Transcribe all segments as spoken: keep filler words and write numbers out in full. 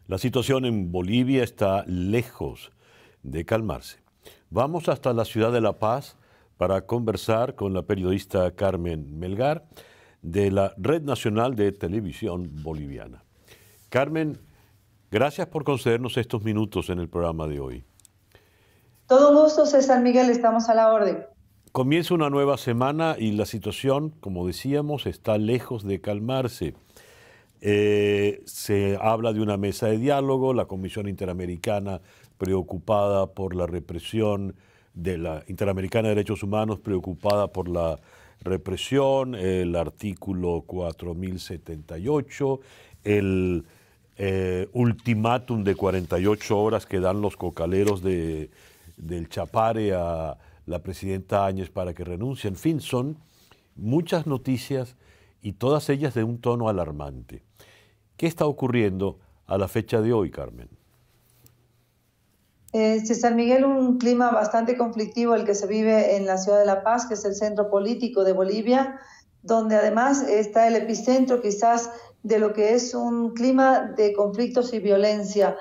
La situación en Bolivia está lejos de calmarse. Vamos hasta la ciudad de La Paz para conversar con la periodista Carmen Melgar de la Red Nacional de Televisión Boliviana. Carmen, gracias por concedernos estos minutos en el programa de hoy. Todo un gusto, César Miguel, estamos a la orden. Comienza una nueva semana y la situación, como decíamos, está lejos de calmarse. Eh, se habla de una mesa de diálogo, la Comisión Interamericana preocupada por la represión de la Interamericana de Derechos Humanos, preocupada por la represión, el artículo cuatro mil setenta y ocho, el eh, ultimátum de cuarenta y ocho horas que dan los cocaleros de, del Chapare a la presidenta Áñez para que renuncie. En fin, son muchas noticias y todas ellas de un tono alarmante. ¿Qué está ocurriendo a la fecha de hoy, Carmen? Eh, César Miguel, un clima bastante conflictivo el que se vive en la ciudad de La Paz, que es el centro político de Bolivia, donde además está el epicentro quizás de lo que es un clima de conflictos y violencia.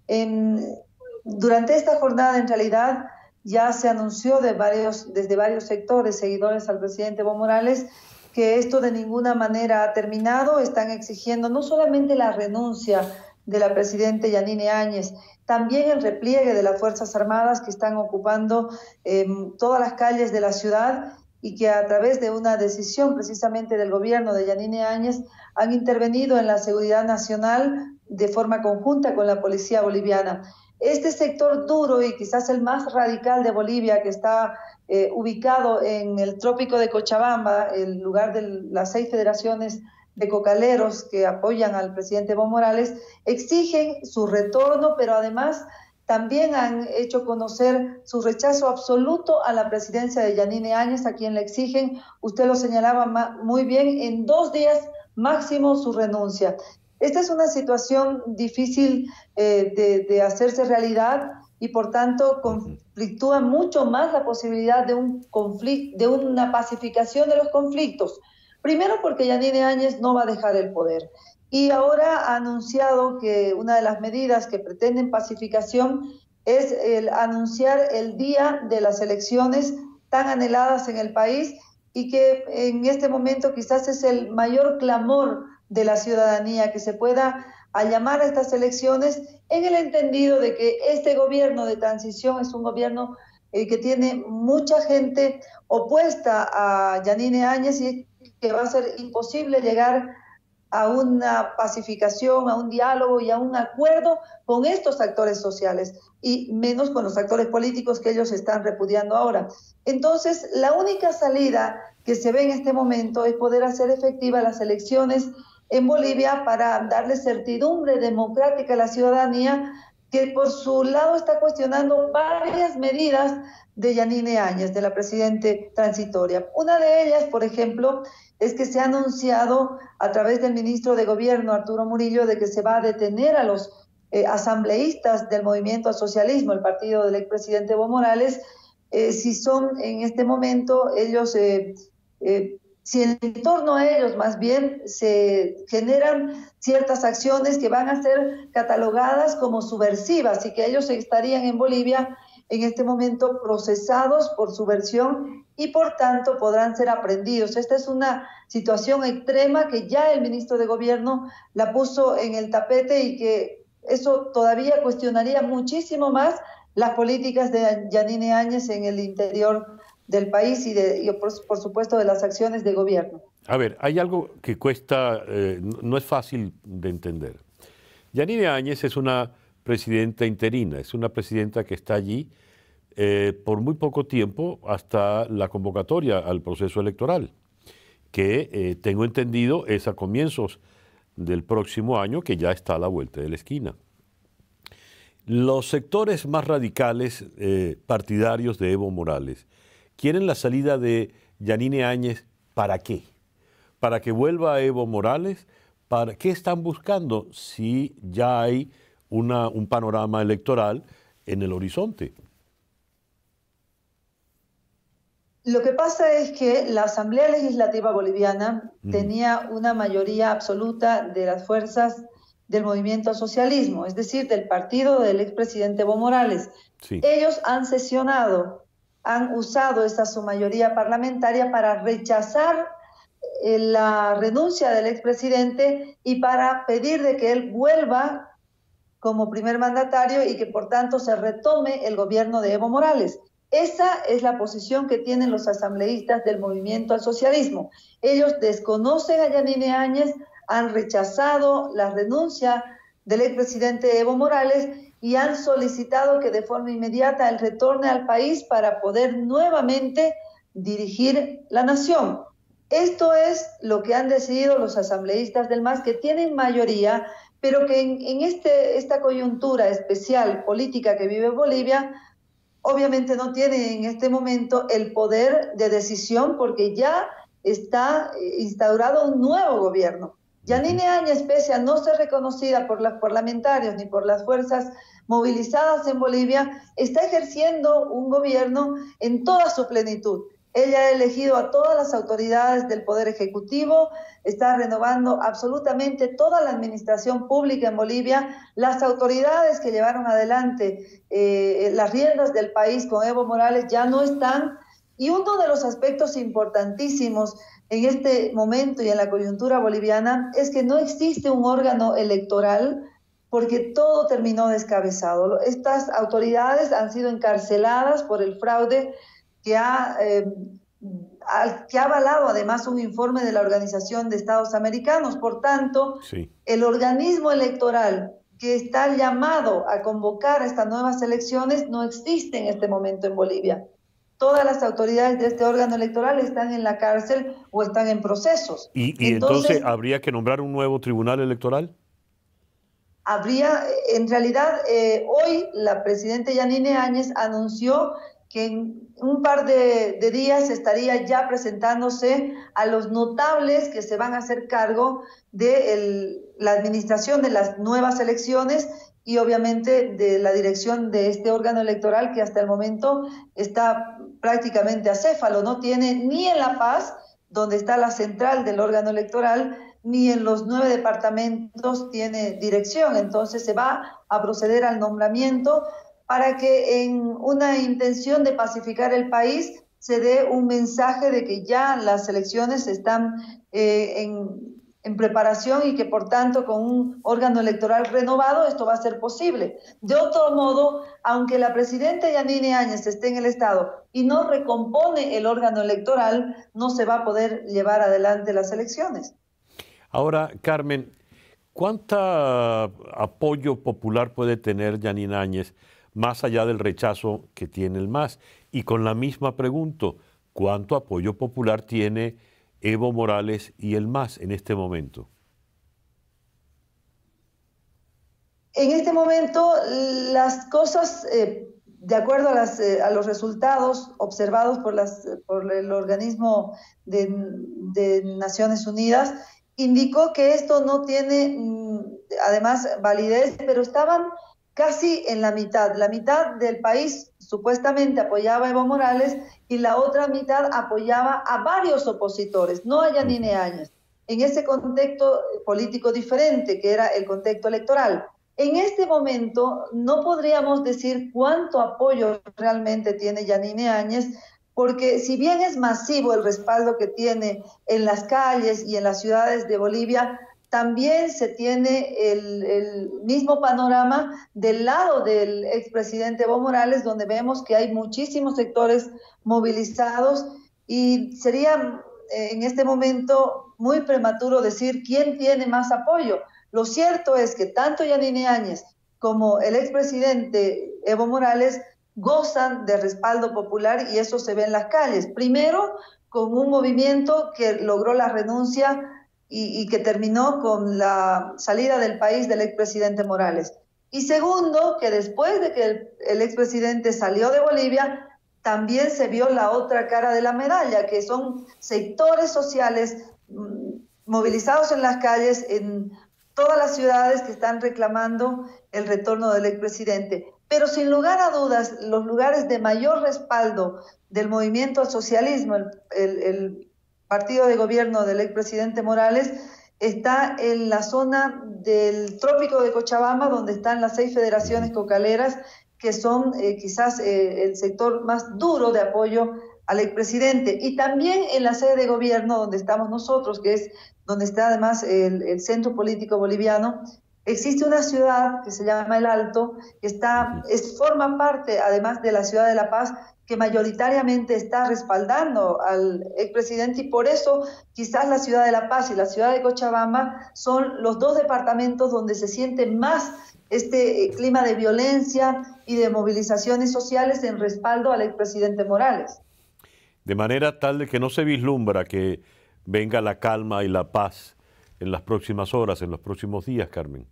En, durante esta jornada, en realidad, ya se anunció de varios, desde varios sectores seguidores al presidente Evo Morales que esto de ninguna manera ha terminado. Están exigiendo no solamente la renuncia de la presidenta Yanine Áñez, también el repliegue de las Fuerzas Armadas que están ocupando eh, todas las calles de la ciudad y que a través de una decisión precisamente del gobierno de Yanine Áñez han intervenido en la seguridad nacional de forma conjunta con la policía boliviana. Este sector duro y quizás el más radical de Bolivia, que está eh, ubicado en el trópico de Cochabamba, el lugar de las seis federaciones de cocaleros que apoyan al presidente Evo Morales, exigen su retorno, pero además también han hecho conocer su rechazo absoluto a la presidencia de Yanine Áñez, a quien le exigen, usted lo señalaba muy bien, en dos días máximo su renuncia. Esta es una situación difícil eh, de, de hacerse realidad y por tanto conflictúa mucho más la posibilidad de, un conflicto, de una pacificación de los conflictos. Primero porque Yanine Áñez no va a dejar el poder y ahora ha anunciado que una de las medidas que pretenden pacificación es el anunciar el día de las elecciones tan anheladas en el país y que en este momento quizás es el mayor clamor de la ciudadanía, que se pueda a llamar a estas elecciones en el entendido de que este gobierno de transición es un gobierno eh, que tiene mucha gente opuesta a Yanine Áñez y que va a ser imposible llegar a una pacificación, a un diálogo y a un acuerdo con estos actores sociales y menos con los actores políticos que ellos están repudiando ahora. Entonces, la única salida que se ve en este momento es poder hacer efectivas las elecciones en Bolivia para darle certidumbre democrática a la ciudadanía que por su lado está cuestionando varias medidas de Yanine Áñez, de la presidenta transitoria. Una de ellas, por ejemplo, es que se ha anunciado a través del ministro de Gobierno, Arturo Murillo, de que se va a detener a los eh, asambleístas del Movimiento al Socialismo, el partido del expresidente Evo Morales, eh, si son en este momento ellos... Eh, eh, si en torno a ellos más bien se generan ciertas acciones que van a ser catalogadas como subversivas y que ellos estarían en Bolivia en este momento procesados por subversión y por tanto podrán ser aprehendidos. Esta es una situación extrema que ya el ministro de Gobierno la puso en el tapete y que eso todavía cuestionaría muchísimo más las políticas de Yanine Áñez en el interior del país y, de, y por, por supuesto de las acciones de gobierno. A ver, hay algo que cuesta, eh, no es fácil de entender. Yanine Áñez es una presidenta interina, es una presidenta que está allí eh, por muy poco tiempo hasta la convocatoria al proceso electoral, que eh, tengo entendido es a comienzos del próximo año, que ya está a la vuelta de la esquina. Los sectores más radicales eh, partidarios de Evo Morales quieren la salida de Yanine Áñez, ¿para qué? ¿Para que vuelva Evo Morales? ¿Para qué están buscando si ya hay una, un panorama electoral en el horizonte? Lo que pasa es que la Asamblea Legislativa Boliviana uh-huh. tenía una mayoría absoluta de las fuerzas del movimiento al socialismo, es decir, del partido del expresidente Evo Morales. Sí. Ellos han sesionado, han usado esa su mayoría parlamentaria para rechazar eh, la renuncia del expresidente y para pedir de que él vuelva como primer mandatario y que por tanto se retome el gobierno de Evo Morales. Esa es la posición que tienen los asambleístas del movimiento al socialismo. Ellos desconocen a Yanine Áñez, han rechazado la renuncia del expresidente Evo Morales y han solicitado que de forma inmediata él retorne al país para poder nuevamente dirigir la nación. Esto es lo que han decidido los asambleístas del M A S, que tienen mayoría, pero que en, en este, esta coyuntura especial política que vive Bolivia, obviamente no tiene en este momento el poder de decisión porque ya está instaurado un nuevo gobierno. Yanine Áñez, pese a no ser reconocida por los parlamentarios ni por las fuerzas movilizadas en Bolivia, está ejerciendo un gobierno en toda su plenitud. Ella ha elegido a todas las autoridades del Poder Ejecutivo, está renovando absolutamente toda la administración pública en Bolivia. Las autoridades que llevaron adelante eh, las riendas del país con Evo Morales ya no están. Y uno de los aspectos importantísimos en este momento y en la coyuntura boliviana es que no existe un órgano electoral porque todo terminó descabezado. Estas autoridades han sido encarceladas por el fraude que ha, eh, que ha avalado además un informe de la Organización de Estados Americanos. Por tanto, sí. el organismo electoral que está llamado a convocar a estas nuevas elecciones no existe en este momento en Bolivia. Todas las autoridades de este órgano electoral están en la cárcel o están en procesos. ¿Y, y entonces, entonces habría que nombrar un nuevo tribunal electoral? Habría, en realidad, eh, hoy la presidenta Yanine Áñez anunció que en un par de, de días estaría ya presentándose a los notables que se van a hacer cargo de el, la administración de las nuevas elecciones y obviamente de la dirección de este órgano electoral que hasta el momento está prácticamente acéfalo, no tiene ni en La Paz, donde está la central del órgano electoral, ni en los nueve departamentos tiene dirección. Entonces se va a proceder al nombramiento para que en una intención de pacificar el país se dé un mensaje de que ya las elecciones están eh, en, en preparación y que por tanto con un órgano electoral renovado esto va a ser posible. De otro modo, aunque la presidenta Yanine Áñez esté en el Estado y no recompone el órgano electoral, no se va a poder llevar adelante las elecciones. Ahora, Carmen, ¿cuánto apoyo popular puede tener Yanine Áñez más allá del rechazo que tiene el M A S? Y con la misma pregunto, ¿cuánto apoyo popular tiene Evo Morales y el M A S en este momento? En este momento, las cosas, eh, de acuerdo a, las, eh, a los resultados observados por, las, por el organismo de, de Naciones Unidas, indicó que esto no tiene, además, validez, pero estaban casi en la mitad. La mitad del país supuestamente apoyaba a Evo Morales y la otra mitad apoyaba a varios opositores, no a Yanine Áñez, en ese contexto político diferente que era el contexto electoral. En este momento no podríamos decir cuánto apoyo realmente tiene Yanine Áñez, porque si bien es masivo el respaldo que tiene en las calles y en las ciudades de Bolivia, también se tiene el, el mismo panorama del lado del expresidente Evo Morales, donde vemos que hay muchísimos sectores movilizados y sería eh, en este momento muy prematuro decir quién tiene más apoyo. Lo cierto es que tanto Yanine Áñez como el expresidente Evo Morales gozan de respaldo popular y eso se ve en las calles. Primero, con un movimiento que logró la renuncia y, y que terminó con la salida del país del expresidente Morales. Y segundo, que después de que el, el expresidente salió de Bolivia, también se vio la otra cara de la medalla, que son sectores sociales mmm, movilizados en las calles, en todas las ciudades que están reclamando el retorno del expresidente. Pero sin lugar a dudas, los lugares de mayor respaldo del movimiento al socialismo, el, el, el partido de gobierno del expresidente Morales, está en la zona del trópico de Cochabamba, donde están las seis federaciones cocaleras, que son eh, quizás eh, el sector más duro de apoyo al expresidente. Y también en la sede de gobierno, donde estamos nosotros, que es donde está además el, el centro político boliviano, existe una ciudad que se llama El Alto, que está, es, forma parte además de la ciudad de La Paz, que mayoritariamente está respaldando al expresidente, y por eso quizás la ciudad de La Paz y la ciudad de Cochabamba son los dos departamentos donde se siente más este clima de violencia y de movilizaciones sociales en respaldo al expresidente Morales. De manera tal de que no se vislumbra que venga la calma y la paz en las próximas horas, en los próximos días, Carmen.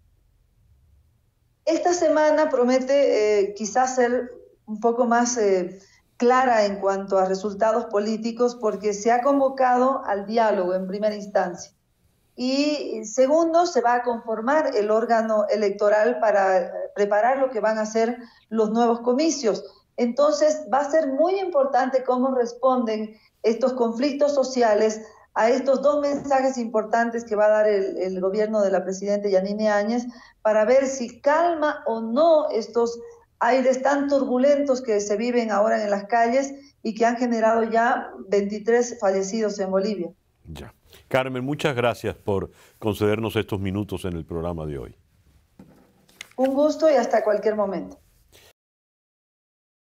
Esta semana promete eh, quizás ser un poco más eh, clara en cuanto a resultados políticos, porque se ha convocado al diálogo en primera instancia. Y segundo, se va a conformar el órgano electoral para preparar lo que van a ser los nuevos comicios. Entonces va a ser muy importante cómo responden estos conflictos sociales a estos dos mensajes importantes que va a dar el, el gobierno de la presidenta Yanine Áñez, para ver si calma o no estos aires tan turbulentos que se viven ahora en las calles y que han generado ya veintitrés fallecidos en Bolivia. Ya. Carmen, muchas gracias por concedernos estos minutos en el programa de hoy. Un gusto y hasta cualquier momento.